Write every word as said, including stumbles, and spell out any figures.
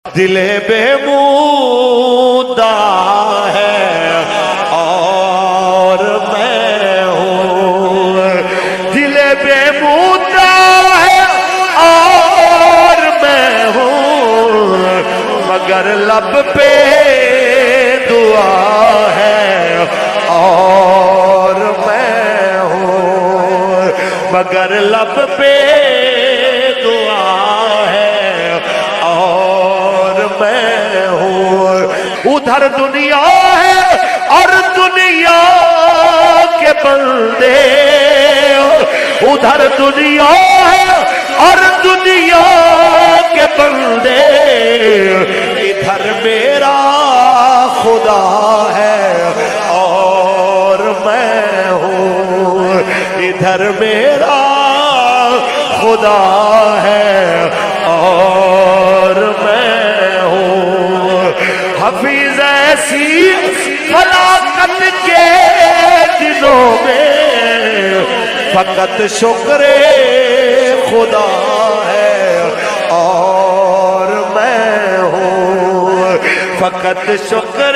دل بےمودہ ہے اور میں ہوں، دل بےمودہ ہے اور میں ہوں، مگر لب پہ دعا ہے اور میں ہوں، مگر لب پہ دعا ہے اور میں ہوں۔ ادھر دنیا ہے اور دنیا کے بندے، ادھر دنیا ہے اور دنیا کے بندے، ادھر میرا خدا ہے اور میں ہوں، ادھر میرا خدا ہے اور میں ہوں۔ حفیظ ایسی فلاکت کے دنوں میں فقط شکر خدا ہے اور میں ہوں، فقط شکر